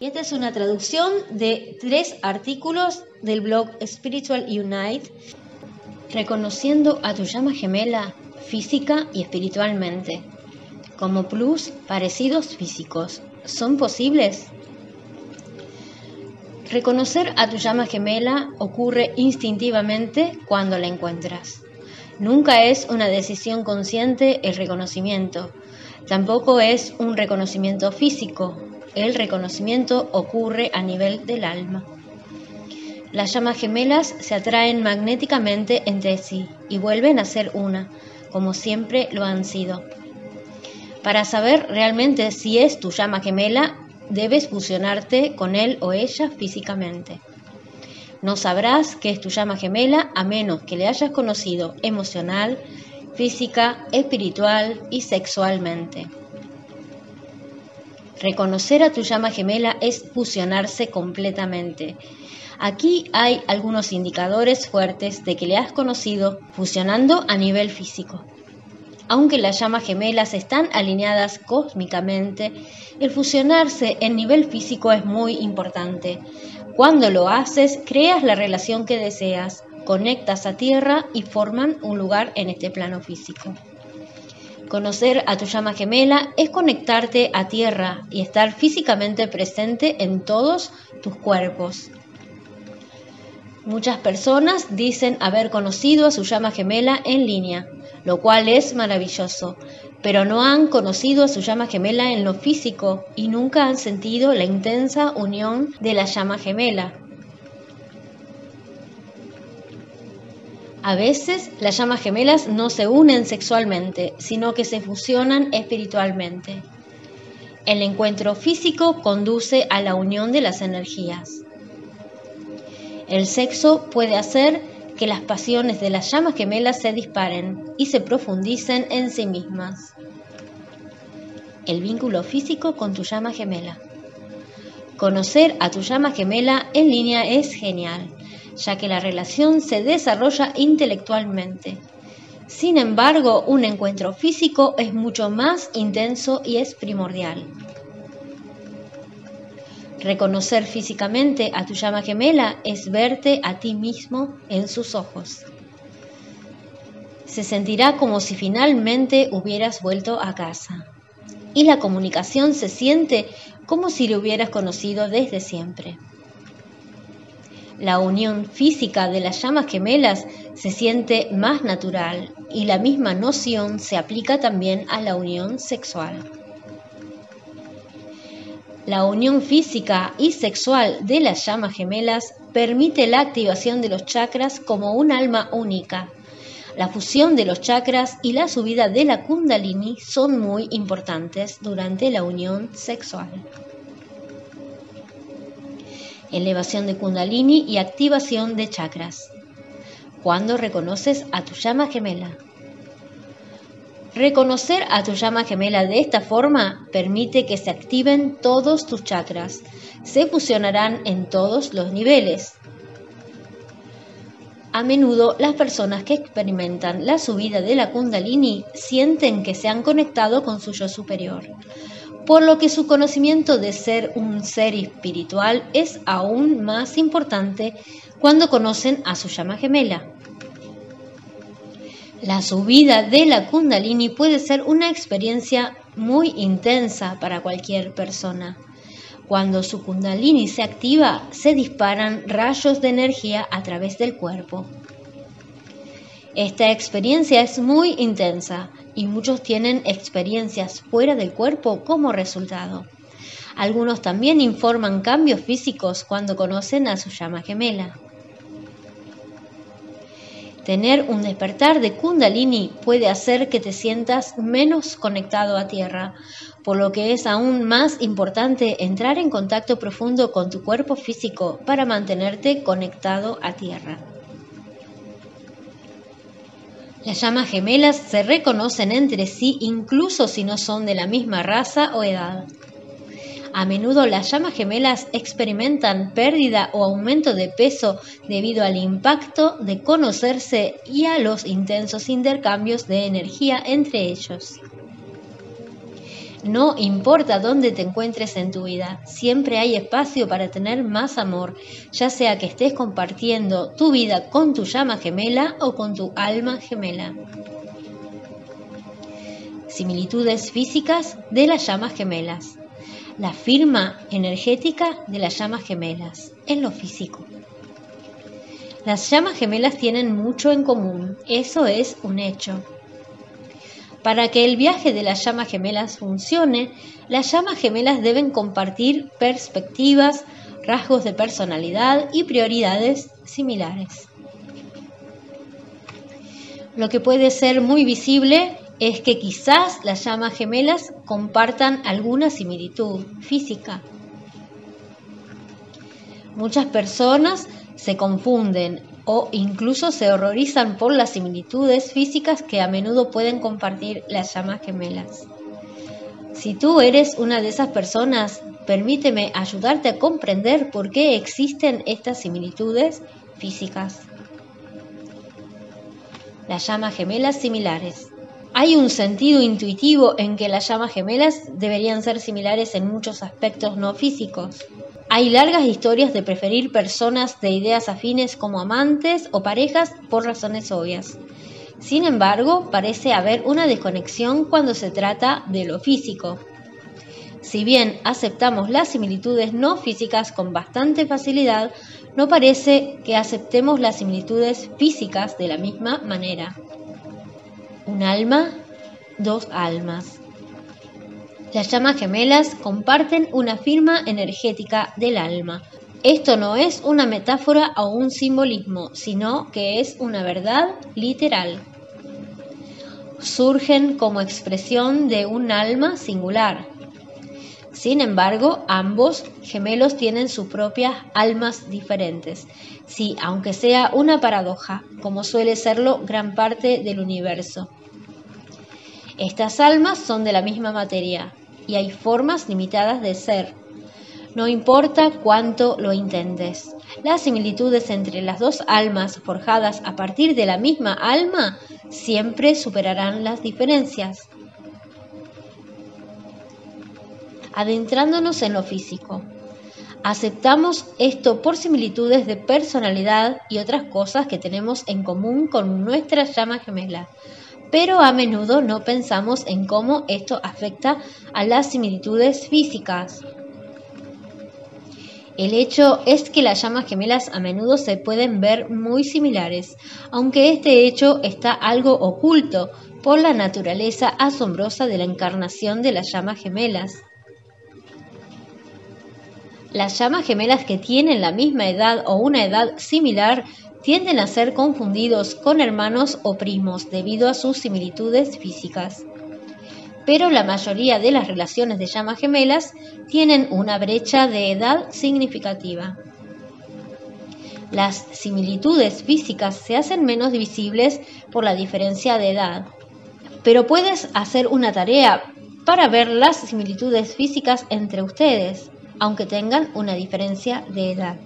Y esta es una traducción de 3 artículos del blog Spiritual Unite, reconociendo a tu llama gemela física y espiritualmente. Como plus, parecidos físicos. ¿Son posibles? Reconocer a tu llama gemela ocurre instintivamente cuando la encuentras. Nunca es una decisión consciente el reconocimiento. Tampoco es un reconocimiento físico. El reconocimiento ocurre a nivel del alma. Las llamas gemelas se atraen magnéticamente entre sí y vuelven a ser una, como siempre lo han sido. Para saber realmente si es tu llama gemela, debes fusionarte con él o ella físicamente. No sabrás que es tu llama gemela a menos que le hayas conocido emocional, física, espiritual y sexualmente. Reconocer a tu llama gemela es fusionarse completamente. Aquí hay algunos indicadores fuertes de que le has conocido fusionando a nivel físico. Aunque las llamas gemelas están alineadas cósmicamente, el fusionarse en nivel físico es muy importante. Cuando lo haces, creas la relación que deseas, conectas a tierra y forman un lugar en este plano físico. Conocer a tu llama gemela es conectarte a tierra y estar físicamente presente en todos tus cuerpos. Muchas personas dicen haber conocido a su llama gemela en línea, lo cual es maravilloso, pero no han conocido a su llama gemela en lo físico y nunca han sentido la intensa unión de la llama gemela. A veces las llamas gemelas no se unen sexualmente, sino que se fusionan espiritualmente. El encuentro físico conduce a la unión de las energías. El sexo puede hacer que las pasiones de las llamas gemelas se disparen y se profundicen en sí mismas. El vínculo físico con tu llama gemela. Conocer a tu llama gemela en línea es genial, ya que la relación se desarrolla intelectualmente. Sin embargo, un encuentro físico es mucho más intenso y es primordial. Reconocer físicamente a tu llama gemela es verte a ti mismo en sus ojos. Se sentirá como si finalmente hubieras vuelto a casa. Y la comunicación se siente como si le hubieras conocido desde siempre. La unión física de las llamas gemelas se siente más natural y la misma noción se aplica también a la unión sexual. La unión física y sexual de las llamas gemelas permite la activación de los chakras como un alma única. La fusión de los chakras y la subida de la kundalini son muy importantes durante la unión sexual. Elevación de kundalini y activación de chakras. ¿Cuándo reconoces a tu llama gemela? Reconocer a tu llama gemela de esta forma permite que se activen todos tus chakras. Se fusionarán en todos los niveles. A menudo las personas que experimentan la subida de la kundalini sienten que se han conectado con su yo superior, por lo que su conocimiento de ser un ser espiritual es aún más importante cuando conocen a su llama gemela. La subida de la kundalini puede ser una experiencia muy intensa para cualquier persona. Cuando su kundalini se activa, se disparan rayos de energía a través del cuerpo. Esta experiencia es muy intensa y muchos tienen experiencias fuera del cuerpo como resultado. Algunos también informan cambios físicos cuando conocen a su llama gemela. Tener un despertar de kundalini puede hacer que te sientas menos conectado a tierra, por lo que es aún más importante entrar en contacto profundo con tu cuerpo físico para mantenerte conectado a tierra. Las llamas gemelas se reconocen entre sí incluso si no son de la misma raza o edad. A menudo las llamas gemelas experimentan pérdida o aumento de peso debido al impacto de conocerse y a los intensos intercambios de energía entre ellos. No importa dónde te encuentres en tu vida, siempre hay espacio para tener más amor, ya sea que estés compartiendo tu vida con tu llama gemela o con tu alma gemela. Similitudes físicas de las llamas gemelas. La firma energética de las llamas gemelas en lo físico. Las llamas gemelas tienen mucho en común, eso es un hecho. Para que el viaje de las llamas gemelas funcione, las llamas gemelas deben compartir perspectivas, rasgos de personalidad y prioridades similares. Lo que puede ser muy visible es que quizás las llamas gemelas compartan alguna similitud física. Muchas personas se confunden o incluso se horrorizan por las similitudes físicas que a menudo pueden compartir las llamas gemelas. Si tú eres una de esas personas, permíteme ayudarte a comprender por qué existen estas similitudes físicas. Las llamas gemelas similares. Hay un sentido intuitivo en que las llamas gemelas deberían ser similares en muchos aspectos no físicos. Hay largas historias de preferir personas de ideas afines como amantes o parejas por razones obvias. Sin embargo, parece haber una desconexión cuando se trata de lo físico. Si bien aceptamos las similitudes no físicas con bastante facilidad, no parece que aceptemos las similitudes físicas de la misma manera. Un alma, dos almas. Las llamas gemelas comparten una firma energética del alma. Esto no es una metáfora o un simbolismo, sino que es una verdad literal. Surgen como expresión de un alma singular. Sin embargo, ambos gemelos tienen sus propias almas diferentes. Sí, aunque sea una paradoja, como suele serlo gran parte del universo. Estas almas son de la misma materia y hay formas limitadas de ser. No importa cuánto lo intentes. Las similitudes entre las dos almas forjadas a partir de la misma alma siempre superarán las diferencias. Adentrándonos en lo físico. Aceptamos esto por similitudes de personalidad y otras cosas que tenemos en común con nuestra llama gemela. Pero a menudo no pensamos en cómo esto afecta a las similitudes físicas. El hecho es que las llamas gemelas a menudo se pueden ver muy similares, aunque este hecho está algo oculto por la naturaleza asombrosa de la encarnación de las llamas gemelas. Las llamas gemelas que tienen la misma edad o una edad similar tienden a ser confundidos con hermanos o primos debido a sus similitudes físicas. Pero la mayoría de las relaciones de llamas gemelas tienen una brecha de edad significativa. Las similitudes físicas se hacen menos visibles por la diferencia de edad, pero puedes hacer una tarea para ver las similitudes físicas entre ustedes, aunque tengan una diferencia de edad.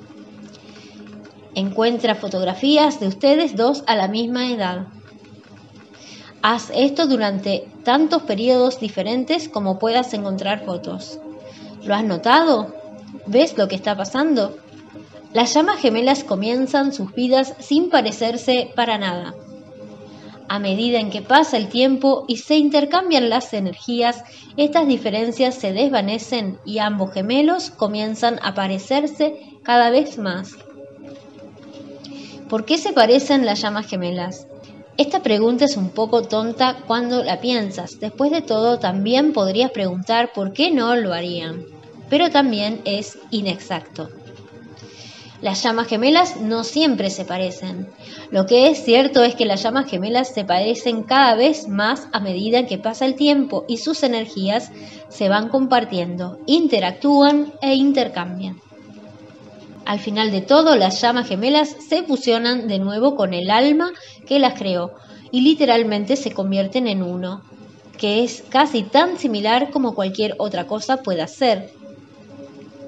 Encuentra fotografías de ustedes dos a la misma edad. Haz esto durante tantos periodos diferentes como puedas encontrar fotos. ¿Lo has notado? ¿Ves lo que está pasando? Las llamas gemelas comienzan sus vidas sin parecerse para nada. A medida en que pasa el tiempo y se intercambian las energías, estas diferencias se desvanecen y ambos gemelos comienzan a parecerse cada vez más. ¿Por qué se parecen las llamas gemelas? Esta pregunta es un poco tonta cuando la piensas. Después de todo, también podrías preguntar por qué no lo harían. Pero también es inexacto. Las llamas gemelas no siempre se parecen. Lo que es cierto es que las llamas gemelas se parecen cada vez más a medida que pasa el tiempo y sus energías se van compartiendo, interactúan e intercambian. Al final de todo, las llamas gemelas se fusionan de nuevo con el alma que las creó y literalmente se convierten en uno, que es casi tan similar como cualquier otra cosa pueda ser.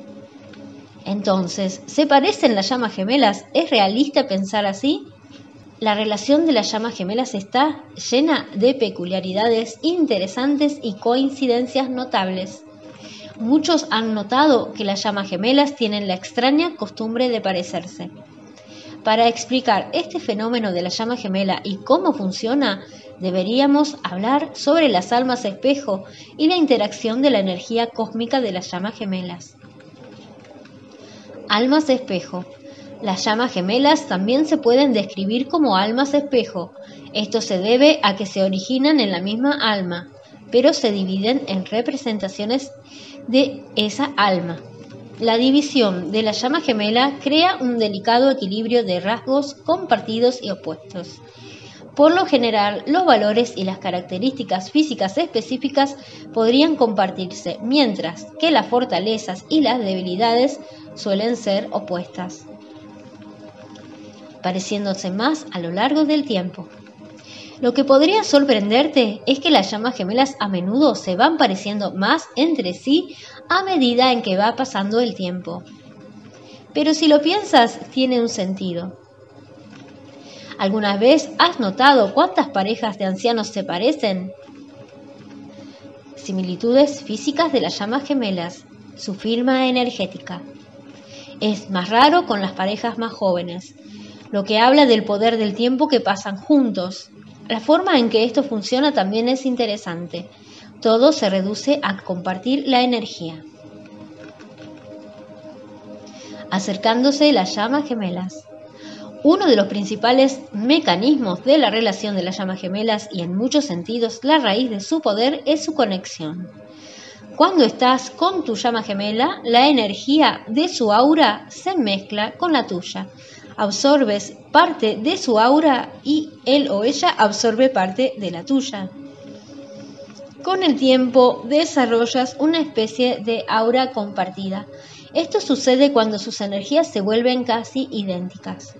Entonces, ¿se parecen las llamas gemelas? ¿Es realista pensar así? La relación de las llamas gemelas está llena de peculiaridades interesantes y coincidencias notables. Muchos han notado que las llamas gemelas tienen la extraña costumbre de parecerse. Para explicar este fenómeno de la llama gemela y cómo funciona, deberíamos hablar sobre las almas espejo y la interacción de la energía cósmica de las llamas gemelas. Almas espejo. Las llamas gemelas también se pueden describir como almas espejo. Esto se debe a que se originan en la misma alma, pero se dividen en representaciones de esa alma. La división de la llama gemela crea un delicado equilibrio de rasgos compartidos y opuestos. Por lo general, los valores y las características físicas específicas podrían compartirse, mientras que las fortalezas y las debilidades suelen ser opuestas, pareciéndose más a lo largo del tiempo. Lo que podría sorprenderte es que las llamas gemelas a menudo se van pareciendo más entre sí a medida en que va pasando el tiempo. Pero si lo piensas, tiene un sentido. ¿Alguna vez has notado cuántas parejas de ancianos se parecen? Similitudes físicas de las llamas gemelas, su firma energética. Es más raro con las parejas más jóvenes, lo que habla del poder del tiempo que pasan juntos. La forma en que esto funciona también es interesante. Todo se reduce a compartir la energía. Acercándose las llamas gemelas. Uno de los principales mecanismos de la relación de las llamas gemelas y en muchos sentidos la raíz de su poder es su conexión. Cuando estás con tu llama gemela, la energía de su aura se mezcla con la tuya. Absorbes parte de su aura y él o ella absorbe parte de la tuya. Con el tiempo desarrollas una especie de aura compartida. Esto sucede cuando sus energías se vuelven casi idénticas.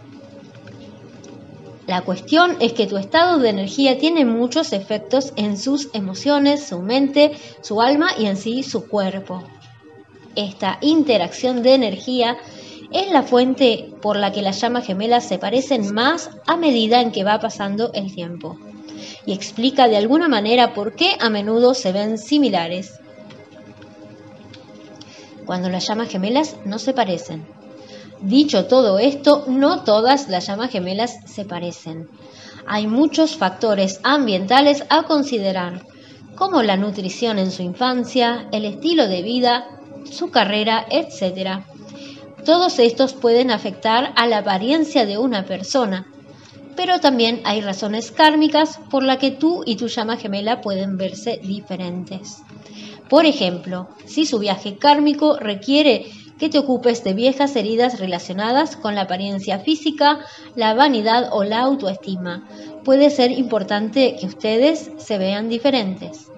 La cuestión es que tu estado de energía tiene muchos efectos en sus emociones, su mente, su alma y en sí su cuerpo. Esta interacción de energía es la fuente por la que las llamas gemelas se parecen más a medida en que va pasando el tiempo, y explica de alguna manera por qué a menudo se ven similares cuando las llamas gemelas no se parecen. Dicho todo esto, no todas las llamas gemelas se parecen. Hay muchos factores ambientales a considerar, como la nutrición en su infancia, el estilo de vida, su carrera, etc. Todos estos pueden afectar a la apariencia de una persona, pero también hay razones kármicas por las que tú y tu llama gemela pueden verse diferentes. Por ejemplo, si su viaje kármico requiere que te ocupes de viejas heridas relacionadas con la apariencia física, la vanidad o la autoestima, puede ser importante que ustedes se vean diferentes.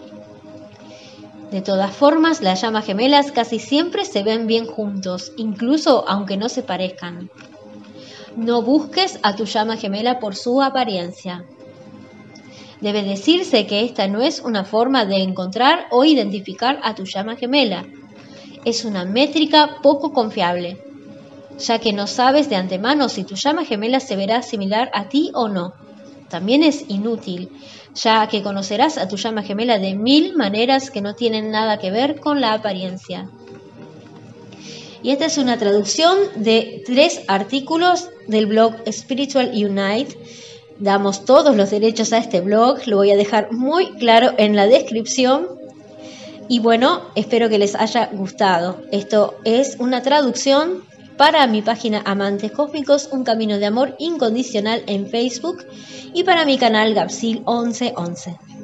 De todas formas, las llamas gemelas casi siempre se ven bien juntos, incluso aunque no se parezcan. No busques a tu llama gemela por su apariencia. Debe decirse que esta no es una forma de encontrar o identificar a tu llama gemela. Es una métrica poco confiable, ya que no sabes de antemano si tu llama gemela se verá similar a ti o no. También es inútil, ya que conocerás a tu llama gemela de 1000 maneras que no tienen nada que ver con la apariencia. Y esta es una traducción de 3 artículos del blog Spiritual Unite. Damos todos los derechos a este blog, lo voy a dejar muy claro en la descripción. Y bueno, espero que les haya gustado. Esto es una traducción para mi página Amantes Cósmicos, un camino de amor incondicional en Facebook, y para mi canal Gapsil 1111.